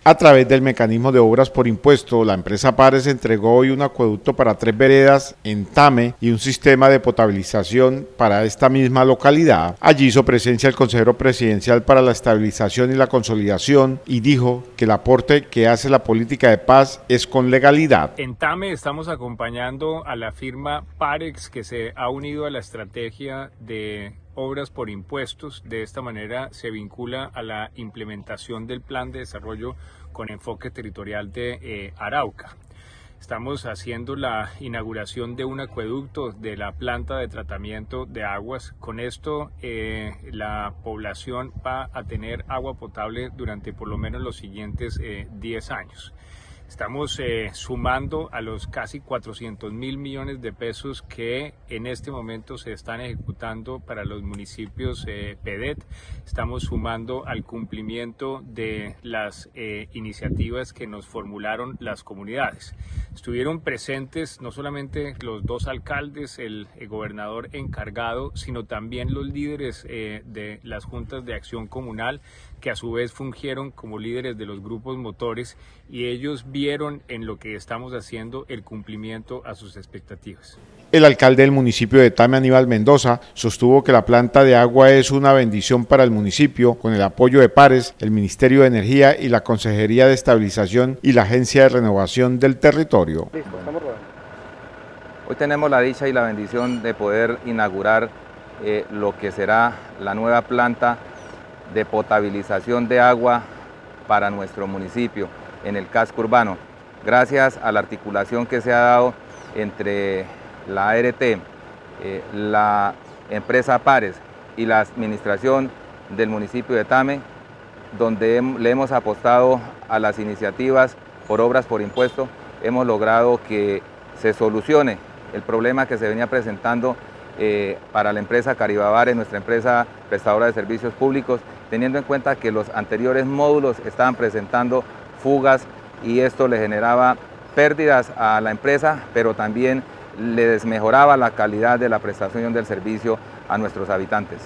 A través del mecanismo de obras por impuesto, la empresa Pares entregó hoy un acueducto para 3 veredas en Tame y un sistema de potabilización para esta misma localidad. Allí hizo presencia el consejero presidencial para la estabilización y la consolidación y dijo que el aporte que hace la política de paz es con legalidad. En Tame estamos acompañando a la firma Parex, que se ha unido a la estrategia de obras por impuestos. De esta manera se vincula a la implementación del plan de desarrollo con enfoque territorial de Arauca. Estamos haciendo la inauguración de un acueducto de la planta de tratamiento de aguas. Con esto la población va a tener agua potable durante por lo menos los siguientes 10 años. Estamos sumando a los casi 400.000 millones de pesos que en este momento se están ejecutando para los municipios PEDET. Estamos sumando al cumplimiento de las iniciativas que nos formularon las comunidades. Estuvieron presentes no solamente los 2 alcaldes, el gobernador encargado, sino también los líderes de las juntas de acción comunal, que a su vez fungieron como líderes de los grupos motores, y ellos vieron en lo que estamos haciendo el cumplimiento a sus expectativas. El alcalde del municipio de Tame, Aníbal Mendoza, sostuvo que la planta de agua es una bendición para el municipio, con el apoyo de Pares, el Ministerio de Energía y la Consejería de Estabilización y la Agencia de Renovación del Territorio. Hoy tenemos la dicha y la bendición de poder inaugurar lo que será la nueva planta de potabilización de agua para nuestro municipio en el casco urbano, gracias a la articulación que se ha dado entre la ART, la empresa Pares y la administración del municipio de Tame, donde le hemos apostado a las iniciativas por obras por impuesto. Hemos logrado que se solucione el problema que se venía presentando para la empresa Caribabares, nuestra empresa prestadora de servicios públicos, teniendo en cuenta que los anteriores módulos estaban presentando fugas y esto le generaba pérdidas a la empresa, pero también le desmejoraba la calidad de la prestación del servicio a nuestros habitantes.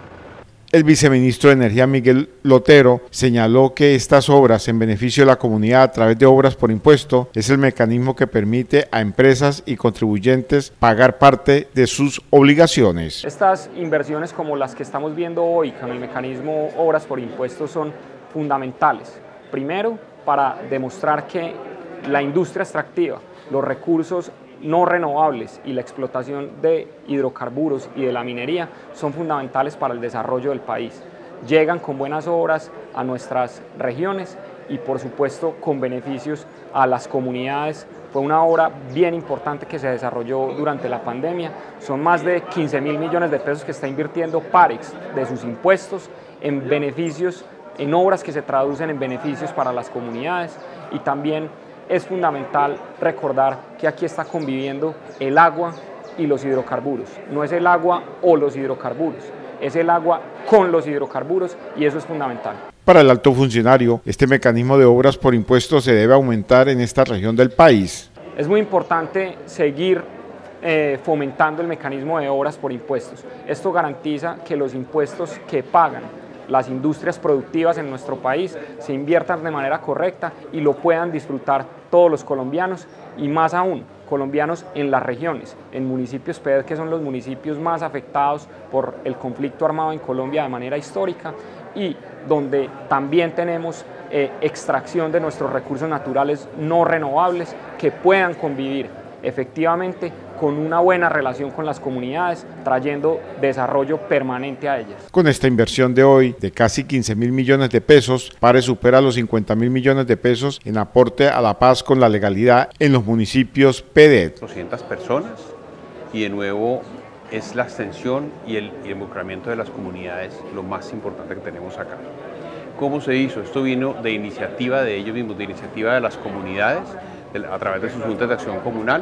El viceministro de Energía, Miguel Lotero, señaló que estas obras en beneficio de la comunidad a través de obras por impuesto es el mecanismo que permite a empresas y contribuyentes pagar parte de sus obligaciones. Estas inversiones como las que estamos viendo hoy con el mecanismo obras por impuesto son fundamentales. Primero, para demostrar que la industria extractiva, los recursos no renovables y la explotación de hidrocarburos y de la minería son fundamentales para el desarrollo del país. Llegan con buenas obras a nuestras regiones y por supuesto con beneficios a las comunidades. Fue una obra bien importante que se desarrolló durante la pandemia. Son más de 15.000 millones de pesos que está invirtiendo Parex de sus impuestos en beneficios, en obras que se traducen en beneficios para las comunidades, y también es fundamental recordar que aquí está conviviendo el agua y los hidrocarburos. No es el agua o los hidrocarburos, es el agua con los hidrocarburos, y eso es fundamental. Para el alto funcionario, este mecanismo de obras por impuestos se debe aumentar en esta región del país. Es muy importante seguir fomentando el mecanismo de obras por impuestos. Esto garantiza que los impuestos que pagan las industrias productivas en nuestro país se inviertan de manera correcta y lo puedan disfrutar todos los colombianos, y más aún colombianos en las regiones, en municipios PEDET, que son los municipios más afectados por el conflicto armado en Colombia de manera histórica, y donde también tenemos extracción de nuestros recursos naturales no renovables que puedan convivir efectivamente con una buena relación con las comunidades, trayendo desarrollo permanente a ellas. Con esta inversión de hoy de casi 15.000 millones de pesos, Pares supera los 50.000 millones de pesos en aporte a la paz con la legalidad en los municipios PEDET. 200 personas, y de nuevo es la extensión y el involucramiento de las comunidades lo más importante que tenemos acá. ¿Cómo se hizo? Esto vino de iniciativa de ellos mismos, de iniciativa de las comunidades, a través de sus juntas de acción comunal.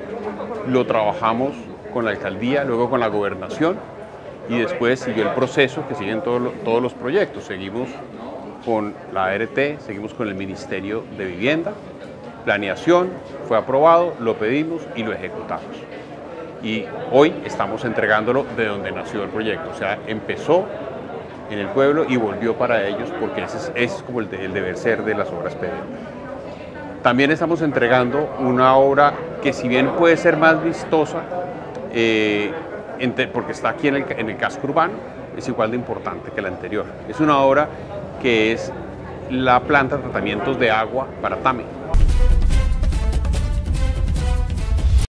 Lo trabajamos con la alcaldía, luego con la gobernación, y después siguió el proceso que siguen todos los proyectos. Seguimos con la ART, seguimos con el Ministerio de Vivienda, planeación, fue aprobado, lo pedimos y lo ejecutamos. Y hoy estamos entregándolo de donde nació el proyecto, o sea, empezó en el pueblo y volvió para ellos, porque ese es como el deber ser de las obras PDM. También estamos entregando una obra que, si bien puede ser más vistosa, porque está aquí en el casco urbano, es igual de importante que la anterior. Es una obra que es la planta de tratamientos de agua para Tame.